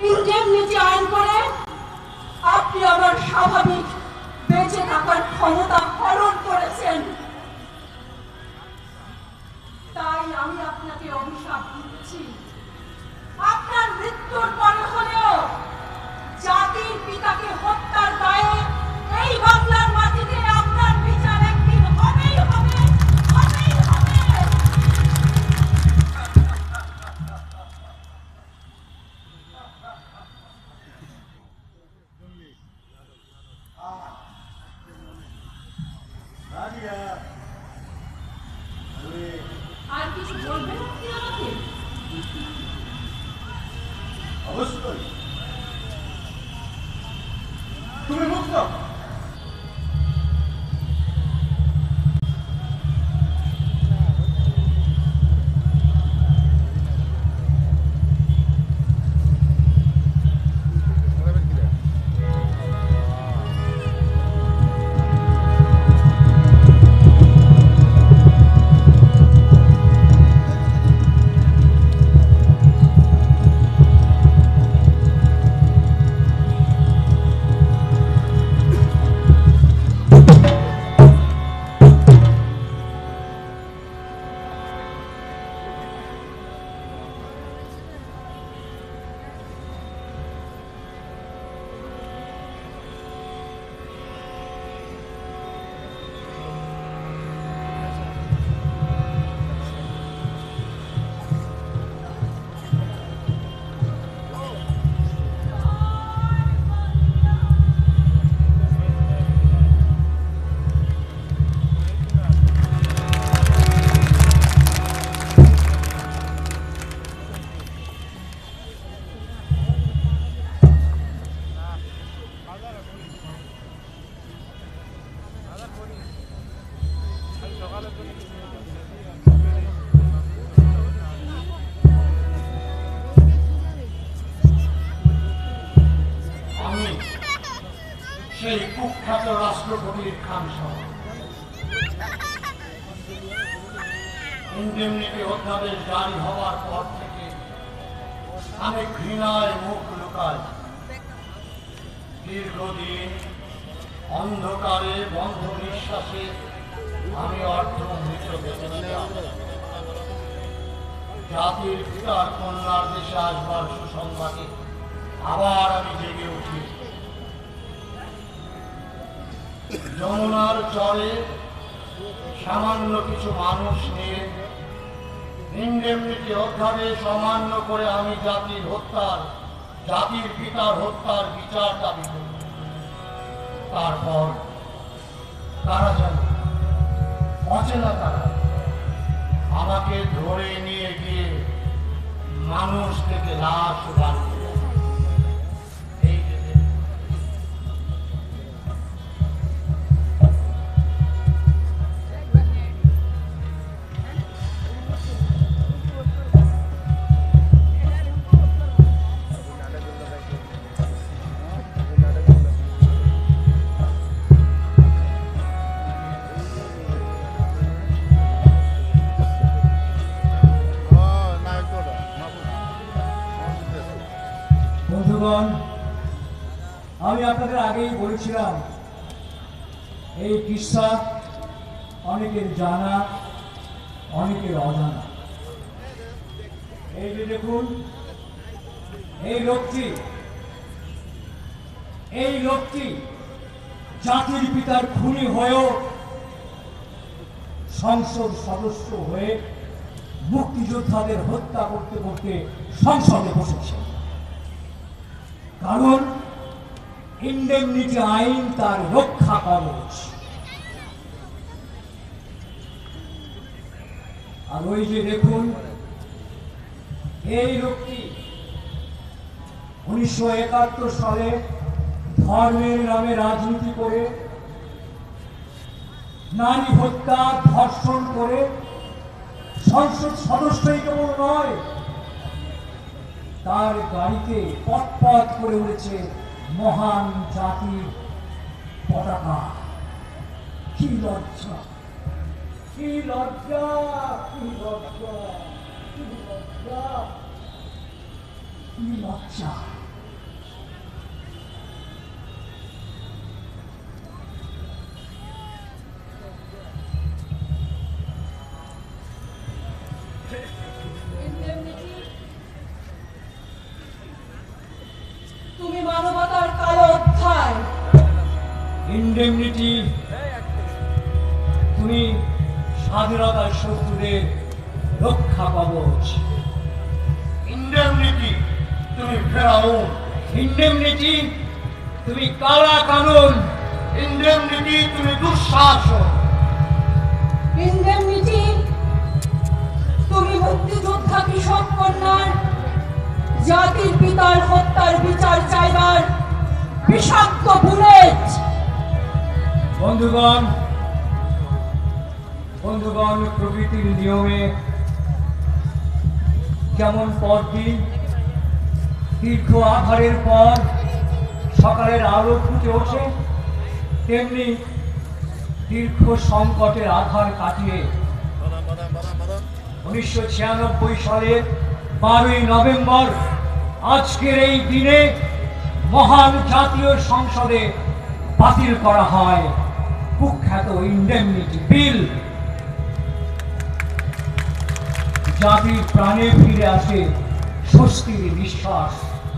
Indemnity আইন করে আপনি আমার স্বাভাবিক বেঁচে থাকার ক্ষমতা হরণ করেছেন। তাই আমি আপনাকে অভিশাপ দিচ্ছি, আপনার মৃত্যুর পরে হলেও জাতির পিতাকে হত্যার দায়ে এই বাংলার মাটিতে আপনার বিচার একদিন হবেই হবে, হবেই হবে। আর কিছু বলবেন আপনি আমাকে? অবশ্যই, তুমি মুক্ত। সেই কুখ্যাত রাষ্ট্রপতির খানসহ ইনডেমনিটি অধ্যাদেশ জারি হওয়ার পর থেকে আমি ঘৃণায় মুখ লুকাই। দীর্ঘদিন অন্ধকারে বন্ধ নিঃশ্বাসে আমি অর্ধমৃত বেঁচেছিলাম। জাতির পিতার কন্যার দেশে আসবার সুসংবাদে আবার আমি জেগে উঠি। যমুনার চরে সামান্য কিছু মানুষ নিয়ে ইনডেমনিটি অধ্যাদেশ অমান্য করে আমি জাতির পিতার হত্যার বিচার দাবি করি। তারপর তারা যেন অচেনা তারা আমাকে ধরে নিয়ে গিয়ে মানুষ থেকে লাশ বানিয়ে আমি আপনাদের আগেই বলেছিলাম এই কিস্সা অনেকের জানা অনেকের অজানা। এই যে দেখুন এই লোকটি জাতির পিতার খুনি হয়েও সংসদ সদস্য হয়ে মুক্তিযোদ্ধাদের হত্যা করতে করতে সংসদে বসেছে। কারণ ইনডেমনিটি আইন তার রক্ষা কবচ। আর ওই যে দেখুন এই লোকটি 1971 সালে ধর্মের নামে রাজনীতি করে নারী হত্যা ধর্ষণ করে সংসদ সদস্যই কেবল নয়, তার গাড়িতে পথ করে উঠেছে মহান জাতির পতাকা। কি লজ্জা, কি লজ্জা, কি লজ্জা, কি লজ্জা, কি লজ্জা। ইন্ডেমনিটি, তুমি স্বাধীনতার শত্রুদের রক্ষা কবচ। ইন্ডেমনিটি, তুমি ফেরাউন। ইন্ডেমনিটি, তুমি কালা কানুন। ইন্ডেমনিটি, তুমি দুঃশাসন। ইন্ডেমনিটি, তুমি মুক্তিযোদ্ধা কৃষক কন্যার জাতির পিতার হত্যার বিচার চাইবার বিষাক্ত বুলেট। বন্ধুগণ, বন্ধুগণ, প্রকৃতির নিয়মে যেমন পরদিন দীর্ঘ আধারের পর সকালের আলো ফুটে ওঠে, তেমনি দীর্ঘ সংকটের আধার কাটিয়ে 1996 সালের 12ই নভেম্বর আজকের এই দিনে মহান জাতীয় সংসদে বাতিল করা হয় কুখ্যাত ইন্ডেমনিটি বিল। জাতির প্রাণে ফিরে আসে স্বস্তির নিঃশ্বাস।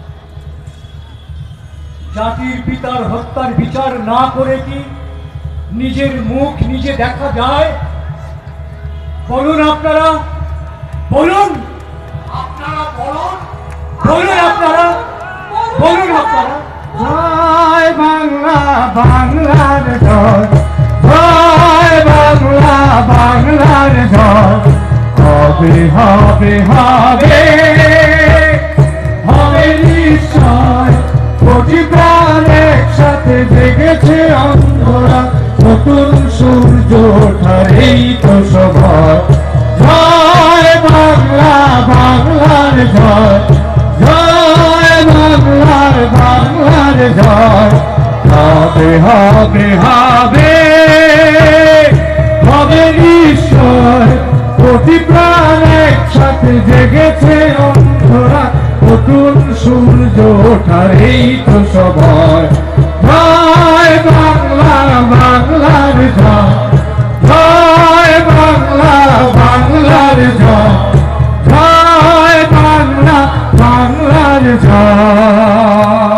জাতির পিতার হত্যার বিচার না করে কি নিজের মুখ নিজে দেখা যায়? বলুন আপনারা, বলুন আপনারা বলুন, বলুন আপনারা, বলুন আপনারা। জয় বাংলা, বাংলার জয়, জয় বাংলা, বাংলার জয়। হবে হবে হবে হবে নিশ্চয়, কোটি প্রাণ একসাথে জেগেছে অন্ধরা, নতুন সূর্য ওঠার এই তো সভা। জয় বাংলা, বাংলার জয়, জয় বাংলার, বাংলার জয়। হবে হবে হবে হবে নিশ্চয়, কোটি প্রাণ একসাথে জেগেছে অন্ধরা, নতুন সূর্য ওঠার এই তো সবাই। জয় বাংলা, বাংলার জয়, জয় বাংলা, বাংলার জয়, জয় বাংলা, বাংলার জয়।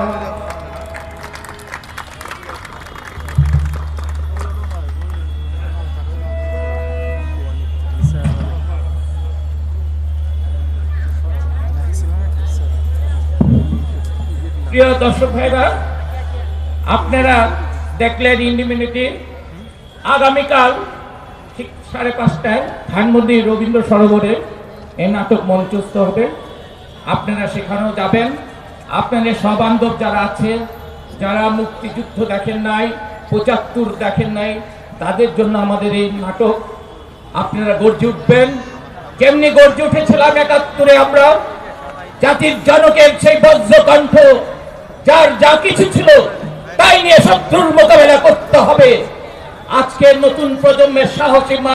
প্রিয় দর্শক ভাইরা, আপনারা দেখলেন ইন্ডেমনিটি। আগামীকাল ঠিক 5:30টায় ধানমন্ডি রবীন্দ্র সরোবরে এই নাটক মঞ্চস্থ হবে। আপনারা সেখানেও যাবেন। আপনাদের সবান্ধব যারা আছে, যারা মুক্তিযুদ্ধ দেখেন নাই, 75 দেখেন নাই, তাদের জন্য আমাদের এই নাটক। আপনারা গর্জে উঠবেন, কেমনি গর্জে উঠেছিলাম 71-এ আমরা। জাতির জনকের সেই বজ্রকণ্ঠ, যার যা কিছু ছিল তাই নিয়ে শত্রুর মোকাবেলা করতে হবে। আজকের নতুন প্রজন্মের সাহসী